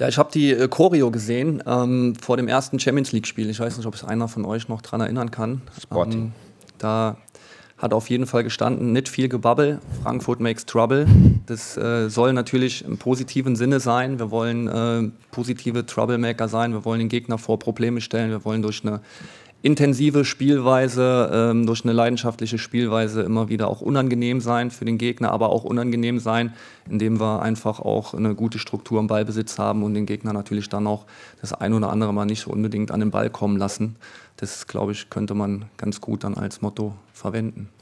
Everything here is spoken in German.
Ja, ich habe die Choreo gesehen vor dem ersten Champions League-Spiel. Ich weiß nicht, ob es einer von euch noch dran erinnern kann. Sporting. Da hat auf jeden Fall gestanden, nicht viel Gebabbel, Frankfurt makes trouble. Das soll natürlich im positiven Sinne sein. Wir wollen positive Troublemaker sein. Wir wollen den Gegner vor Probleme stellen. Wir wollen durch eine intensive Spielweise, durch eine leidenschaftliche Spielweise immer wieder auch unangenehm sein für den Gegner, aber auch unangenehm sein, indem wir einfach auch eine gute Struktur im Ballbesitz haben und den Gegner natürlich dann auch das ein oder andere Mal nicht unbedingt an den Ball kommen lassen. Das, glaube ich, könnte man ganz gut dann als Motto verwenden.